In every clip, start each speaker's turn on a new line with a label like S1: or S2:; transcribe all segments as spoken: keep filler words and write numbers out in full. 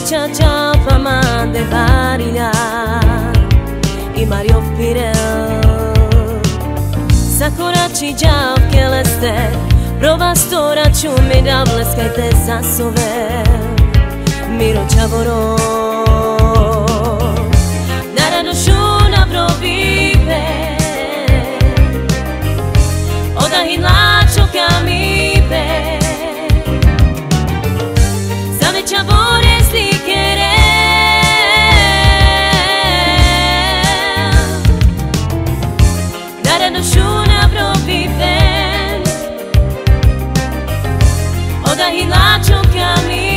S1: cha cha fama de varia I Mario Pirel Sakura ci già che le ste prova stora ciu mi da bleska te zasove Miro čavoro Nara dušuna provive Oda hilačo kamive Zave čavore slikere Nara dušuna provive Oda hilačo kamive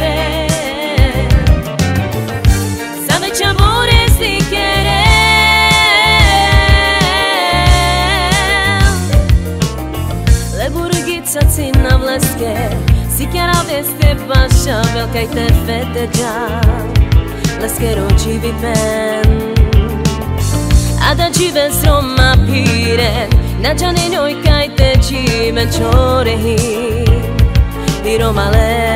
S1: Cina vleske Si chiara veste pasha Velka I te fete già Leskero ci viven Ada ci vesroma piren Na giane noi kai te ci menchore hi Di Roma le